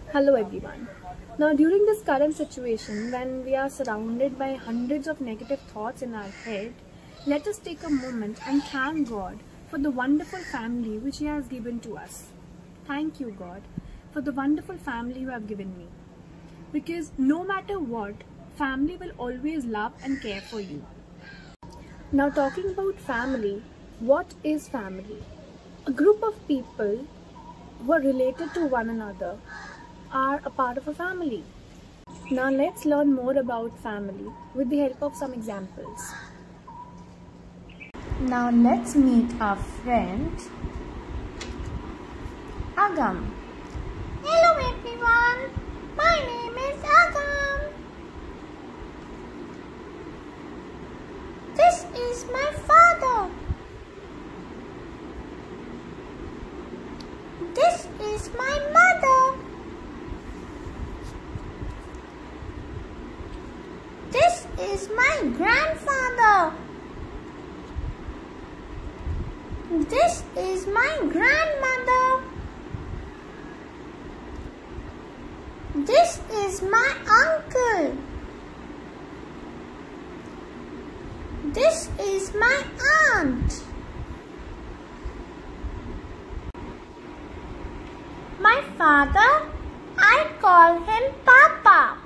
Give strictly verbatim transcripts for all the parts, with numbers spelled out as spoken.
Hello everyone. Now during this current situation when we are surrounded by hundreds of negative thoughts in our head, let us take a moment and thank God for the wonderful family which He has given to us. Thank you God for the wonderful family you have given me. Because no matter what, family will always love and care for you. Now talking about family, what is family? A group of people who are related to one another are a part of a family. Now let's learn more about family with the help of some examples. Now let's meet our friend Agam. Hello everyone, my name is Agam. This is my father. This is my mother. This is my grandfather. This is my grandmother. This is my uncle. This is my aunt. My father, I call him Papa.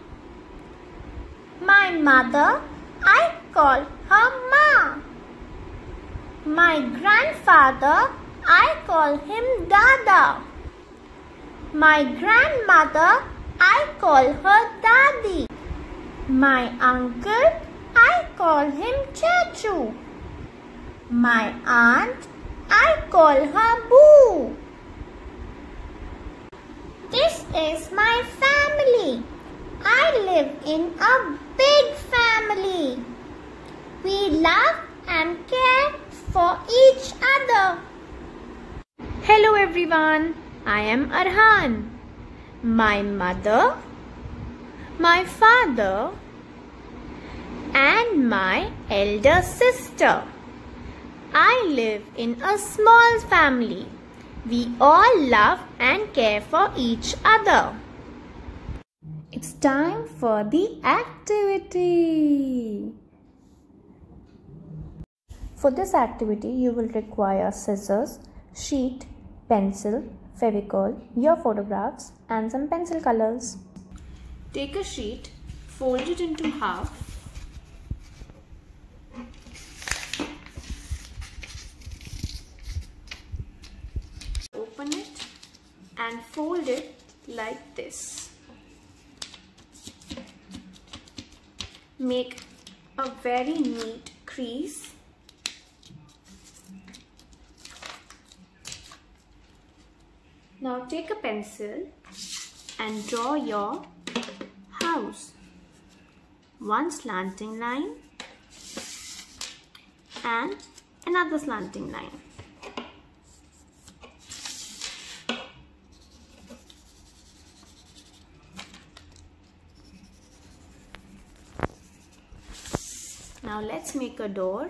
My mother, I call her Ma. My grandfather, I call him Dada. My grandmother, I call her Dadi. My uncle, I call him Chachu. My aunt, I call her Boo. This is my family. I live in a big family. We love and care for each other. Hello everyone, I am Arhan. My mother, my father and my elder sister. I live in a small family. We all love and care for each other. It's time for the activity. For this activity, you will require scissors, sheet, pencil, Fevicol, your photographs and some pencil colors. Take a sheet, fold it into half. Open it and fold it like this. Make a very neat crease. Now take a pencil and draw your house. One slanting line and another slanting line. Now let's make a door.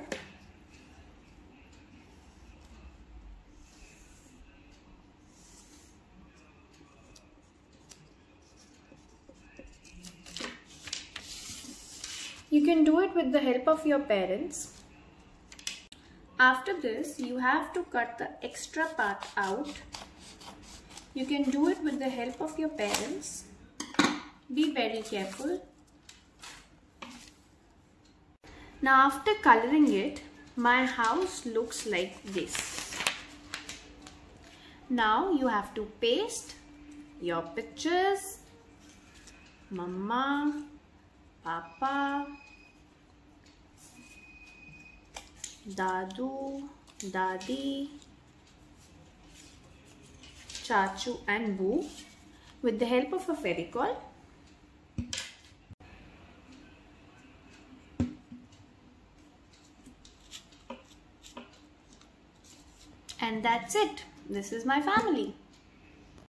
You can do it with the help of your parents. After this, you have to cut the extra part out. You can do it with the help of your parents. Be very careful. Now after coloring it, my house looks like this. Now you have to paste your pictures, Mama, Papa, Dadu, Dadi, Chachu and Boo with the help of a Fevicol. And that's it. This is my family.